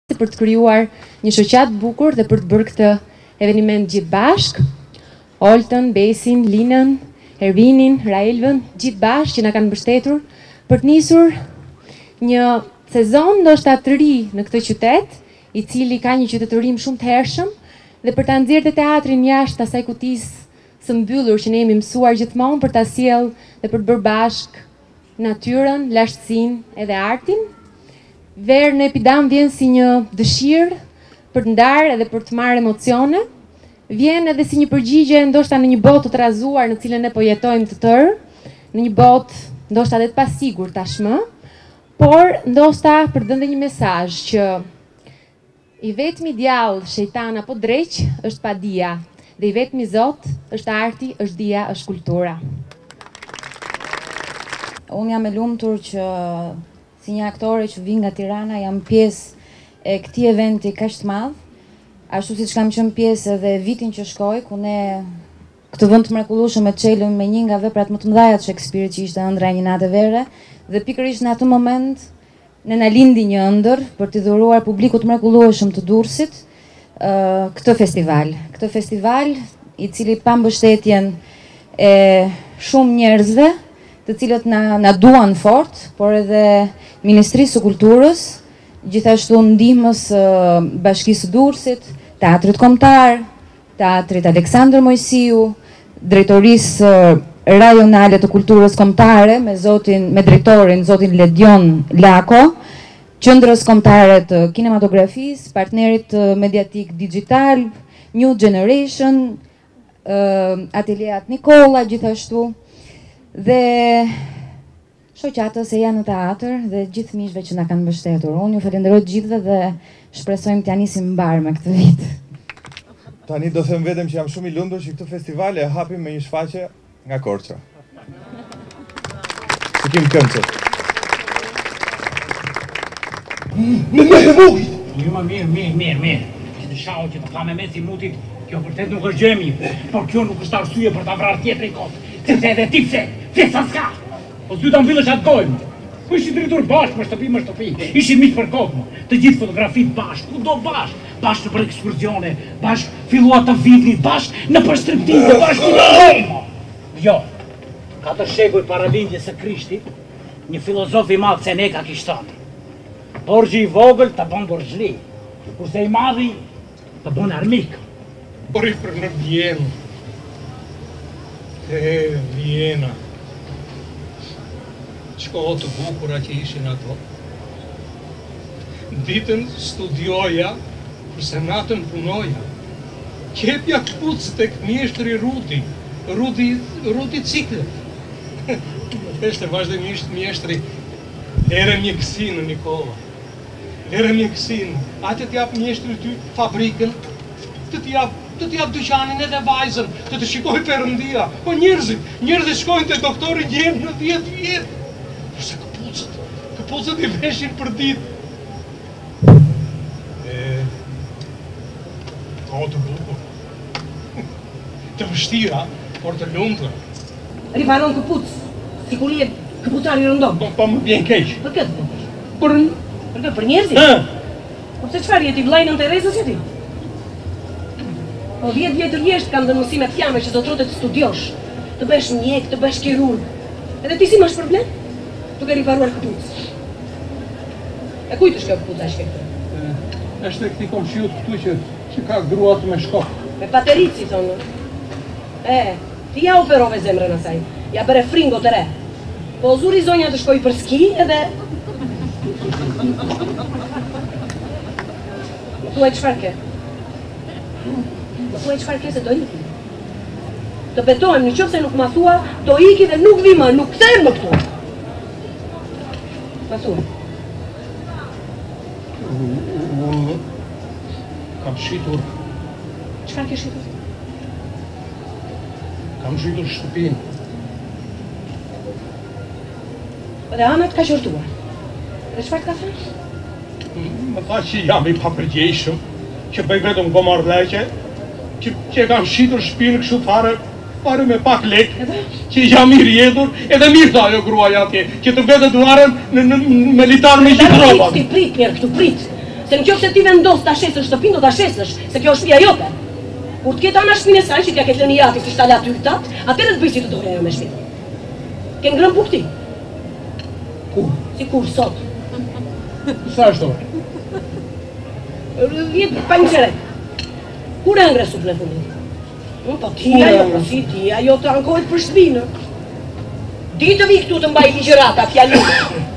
për të krijuar një shoqat bukur dhe për të bërë këtë eveniment gjithë bashk. Oltën, Besin, Linën, Ervinin, Raelvën, gjithë bashk që na kanë mbështetur për të nisur një sezon ndoshta të ri në këtë qytet, i cili ka një qytetërim shumë të hershëm, dhe për ta nxjerrë të teatrin jashtë asaj kutisë së mbyllur që ne jemi mësuar gjithmonë për ta sjellë dhe për të bërë bashk natyrën, lashtësinë edhe artin. Verë në Epidam vjen si një dëshirë për të ndarë edhe për të marrë emocione. Vjen edhe si një përgjigje ndoshta në një botë të trazuar në cilën ne po jetojmë të tërë, në një botë ndoshta edhe të pasigur tashmë, por ndoshta për të dhënë një mesazh që i vetmi djallë, shejtan apo dreq është padia, dhe i vetmi Zot është arti, është dia, është kultura. Unë jam e lumtur që si një aktore që vjen nga Tirana jam pjesë e këtij eventi kaq të madh, ashtu siç kam qenë pjesë edhe vitin që shkoi, ku ne këtë vend të mrekullueshëm e çelëm me një nga veprat më të mëdha të Shakespeare-it që ishte Ëndra e një nate vere, dhe pikërisht në atë moment ne na lindi një ëndër për t'i dhuruar publikut të mrekullueshëm të Durrësit këtë festival. Këtë festival i cili pa mbështetjen e shumë njerëzve, të cilët na duan fort, por edhe Ministrisë së Kulturës, gjithashtu ndihmës Bashkisë së Durrësit, Teatrit Kombëtar, Teatrit Aleksandër Mojsiu, Drejtorisë Rajonale të Kulturës Kombëtare me drejtorin zotin Ledion Lako, Qendrës Kombëtare të Kinematografisë, partnerit mediatik digital, New Generation, Ateliat Nikola gjithashtu, dhe shoqatës e janë në teatr dhe gjithë miqve që na kanë mbështetur. Unë ju falenderoj të gjithëve dhe shpresojmë t'ja nisim mbar me këtë vit. Tani do them vetëm që jam shumë i lumtur që këtë festival e hapim me një shfaqje nga Korça. Sikim këngët. Jo, mirë. Që të shau që të ka me mesi mutit, kjo vërtet nuk është gjë e mirë, por kjo nuk është arsye për ta vrarë tjetrin kot. Sepse edhe ti pse sa s'ka. O s'dy ta mbyllesh atë gojë. Po ishin drejtur bashkë më shtëpi. Ishin miq për kokë. Të gjithë fotografitë bashkë, kudo bashkë për ekskursione, bashkë filluat të vitit, bashkë në përstriptize, bashkë në Jo. 4 shekuj para lindjes së Krishtit, një filozof i madh Seneca kishte thënë: borxhi i vogël të bën borxhli, kurse i madhi të bën armik. Por i për në Vjenë. Vjena. Shkohë të bukura që ishin ato. Ditën studioja, kurse natën punoja. Qepja këpucë tek mjeshtri Rudi Cikle. Ishte vazhdimisht mjeshtri lere mjekësinë, Nikola. Lere mjekësinë. Atë t'jap mjeshtri ty fabrikën, të t'jap dyqanin edhe vajzën, të shikoj Perëndia. Po njerëzit shkojnë te doktori gjenë në 10 vjetë. Përse këpucët i veshin për ditë. Të bukur. Të vështira, por të lumtura. Riparon këpucë, si kur je këpucari rëndom. Po më bjen keq. Për këtë? Për njerëzit? Po pse çfarë jeti vllai nën Terezës jeti? Po 10 vjetër jeshtë kam dhënë mësime të jame që do trote të studiosh, të bësh mjek, të bësh kirurg. Edhe ti si më është problem? Duke riparuar këpucë. E kujt është kjo këpucë ashtu këtë? Është e këtij komshiut këtu që ka gruat me shkop. Me paterici thonë. Ti ja operove zemrën asaj. Ja bëre fringo të re. Po zuri zonja të shkoj për ski edhe Thuaj çfarë ke? Thuaj çfarë ke se do iki. Të betohem në qoftë se nuk ma thua, do iki dhe nuk vi më, nuk kthehem më këtu. Ma thua. Unë kam shitur. Çfarë ke shitur? Kam shitur shtëpinë. Dhe Ana të ka qortuar. Dhe çfarë të ka thënë? Më tha që jam i papërgjeshëm, që bëj vetëm gomardheqe, që kam shitur shtëpinë kështu fare me pak lek, që jam i rjetur, edhe mirë tha ajo gruaja atje, që të vetë duaren me litar me gjithë rrobat. Ti prit mirë këtu, prit. Se në qoftë se ti vendos ta shesësh shtëpinë, do ta shesësh, se kjo është shtëpia jote. Kur të ketë ana shtëpinë e saj, që t'ja ketë lënë jati si shtala aty tat, atëherë të bëj si të doja ajo me shtëpinë. Ke ngrënë buk ti? Kur? Si kur sot? Sa është orë? Vjetë pa një qeret. Kur e ngre supën e fundit? Po ti ajo të ankohet për shtëpinë. Di të vi këtu të mbaj ligjërata, fjalinë.